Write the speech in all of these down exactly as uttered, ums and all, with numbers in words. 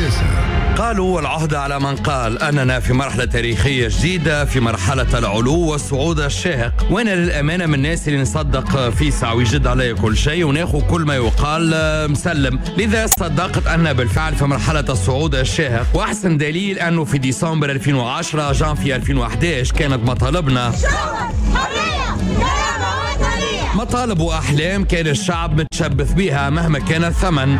السياسة. قالوا والعهدة على من قال أننا في مرحلة تاريخية جديدة، في مرحلة العلو والصعود الشاهق، وأنا للأمانة من الناس اللي نصدق فيسع ويجد علي كل شيء وناخذ كل ما يقال مسلم. لذا صدقت أن بالفعل في مرحلة الصعود الشاهق، وأحسن دليل أنه في ديسمبر ألفين وعشرة جانفي ألفين وأحد عشر كانت مطالبنا مطالب وأحلام كان الشعب متشبث بها مهما كان الثمن.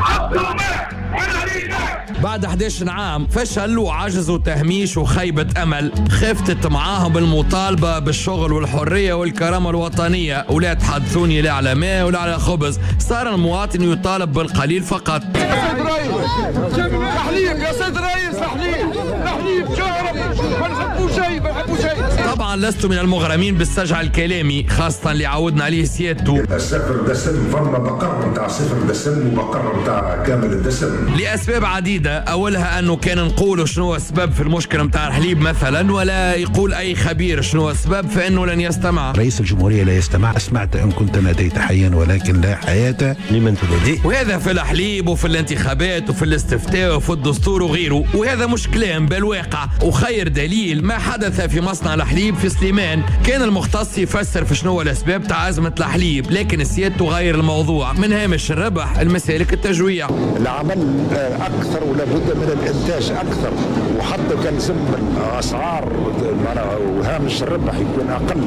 بعد أحد عشر عام فشل وعجز وتهميش وخيبة أمل، خفتت معاهم المطالبة بالشغل والحرية والكرامة الوطنية، ولا تحدثوني لا على ماء ولا على خبز. صار المواطن يطالب بالقليل فقط. يا سيد رئيس تحليب، يا سيد رئيس تحليب تحليب كهرباء، ما نحبوا شيء ما نحبوا شيء. طبعا لست من المغرمين بالسجع الكلامي، خاصة اللي عودنا عليه سيادته. الصفر دسم، فما بقر نتاع صفر دسم وبقر نتاع كامل الدسم لأسباب عديدة، أولها أنه كان نقولوا شنو السبب في المشكلة متاع الحليب مثلا، ولا يقول أي خبير شنو السبب فإنه لن يستمع. رئيس الجمهورية لا يستمع. أسمعت إن كنت ناديت حيا ولكن لا حياة لمن تنادي. وهذا في الحليب وفي الانتخابات وفي الاستفتاء وفي الدستور وغيره، وهذا مش كلام بالواقع. وخير دليل ما حدث في مصنع الحليب في سليمان، كان المختص يفسر في شنو الأسباب تاع أزمة الحليب، لكن سيادته غير الموضوع من هامش الربح المسالك التجويع. العمل أكثر ولابد من الإنتاج أكثر، وحتى كان يسمى الأسعار وهامش الربح يكون أقل.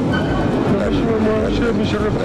مش الربح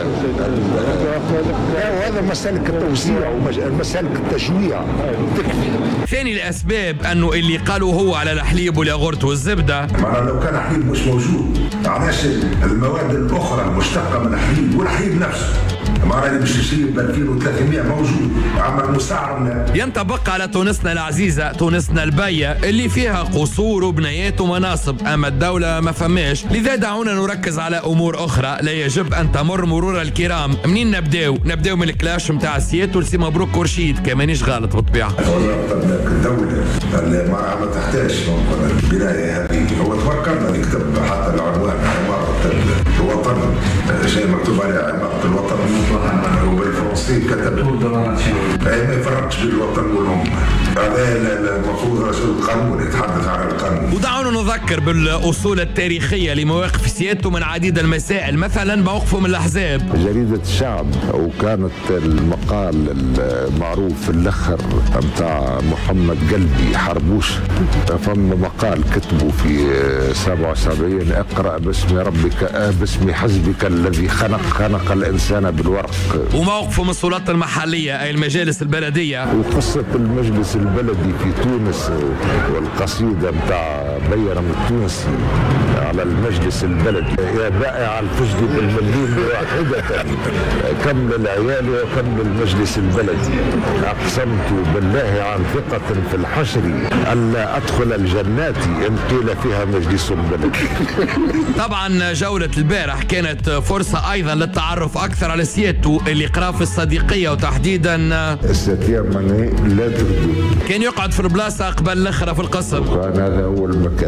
وهذا مسالك التوزيع ومسالك التجويع تكفي. ثاني الأسباب أنه اللي قالوا هو على الحليب والياغورت والزبدة. معناها لو كان الحليب مش موجود، علاش المواد الأخرى المشتقة من الحليب والحليب نفسه معناها اللي باش يصير ب ألفين وثلاثمائة موجود، عمل مسعر. ينطبق على تونسنا العزيزة، تونسنا البية اللي فيها قصور وبنايات ومناصب، أما الدولة ما فماش. لذا دعونا نركز على أمور أخرى لا يجب أن تمر مرور الكرام. منين نبداو؟ نبداو من الكلاش متاع سيادة ولسي مبروك ورشيد، كمانيش غلط بالطبيعة. الدولة اللي ما تحتاج البناية هذه، هو تفكرنا نكتب حتى العنوان عمارة الوطن، شيء مكتوب عليه عمارة الوطن، وبالفرنسي كتب ما يفرقش بين الوطن والأمة. هذا المفروض رجل القانون يتحدث عن القانون. ودعونا نذكر بالأصول التاريخية لمواقف سيادته من عديد المسائل، مثلا موقفه من الأحزاب. جريدة الشعب، وكانت المقال المعروف في الأخر متاع محمد قلبي حربوش، فما مقال كتبوا في سبعة وسبعين: اقرأ باسم ربك باسم حزبك الذي خنق خنق الإنسان بالورق. وموقفه من السلطات المحلية أي المجالس البلدية، وقصة المجلس البلدي في تونس والقصيدة متاع بيرم التونسي على المجلس البلدي: يا بائع الفجد بالمليم واحدة كم للعيال وكم للمجلس البلدي، أقسمت بالله عن ثقة في الحشر ألا أدخل الجنات إن قيل فيها مجلس بلدي. طبعا جولة البارح كانت فرصة أيضا للتعرف أكثر على سيادته اللي قرا في الصديقية، وتحديدا الستير ماني لا تبدو، كان يقعد في البلاصة قبل الأخرى في القصر، كان هذا هو المكان.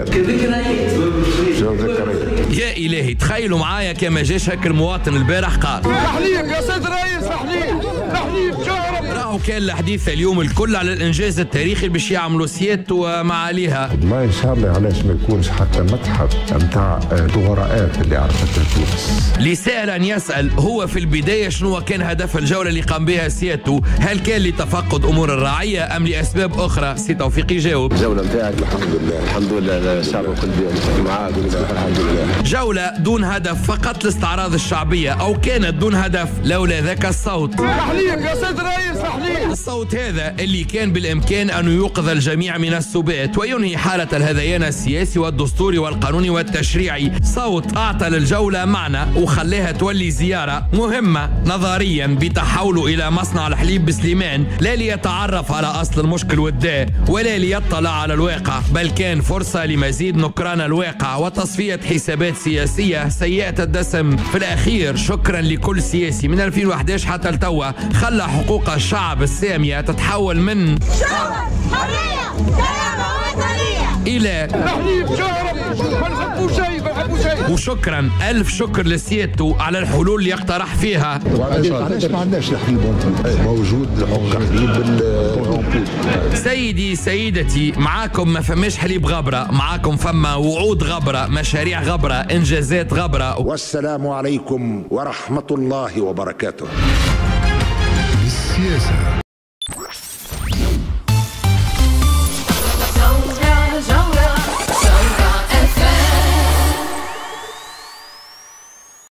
شو ذكريات يا إلهي. تخيلوا معايا كما جاش هك المواطن البارح قال: تحليب يا سيد رئيس تحليب تحليب كهرباء. راهو كان الحديث اليوم الكل على الإنجاز التاريخي اللي باش يعملوا سيادته ومعاليها. ما إن شاء الله علاش ما يكونش حتى متحف نتاع دغراءات اللي عرفتها تونس. لسائل أن يسأل: هو في البداية شنو كان هدف الجولة اللي قام بها سيادته؟ هل كان لتفقد أمور الرعية أم لأسباب أخرى؟ سي توفيق يجاوب: الجولة نتاعك الحمد لله الحمد لله الشعب الكل معاك الحمد لله. جولة دون هدف، فقط الاستعراض الشعبية، أو كانت دون هدف لولا ذاك الصوت. تحليب يا سيد رئيس تحليب. الصوت هذا اللي كان بالإمكان أن يوقظ الجميع من السبات وينهي حالة الهذيان السياسي والدستوري والقانوني والتشريعي. صوت أعطى للجولة معنى وخلاها تولي زيارة مهمة نظريا بتحوله إلى مصنع الحليب بسليمان، لا ليتعرف على أصل المشكل والداء ولا ليطلع على الواقع، بل كان فرصة لمزيد نكران الواقع وتصفية حسابات سياسية سيئة الدسم. في الأخير شكرا لكل سياسي من ألفين وأحد عشر حتى التوا خلى حقوق الشعب السامية تتحول من شعب حرية كرامة وطنية إلى تحليب كهرباء، ما نحبوا شيء ما نحبوا شيء. وشكرا ألف شكر لسيادته على الحلول اللي يقترح فيها. علاش ما عندناش الحليب موجود؟ الحليب سيدي سيدتي، معاكم ما فماش حليب غبرة، معاكم فما وعود غبرة، مشاريع غبرة، إنجازات غبرة. والسلام عليكم ورحمة الله وبركاته. السياسة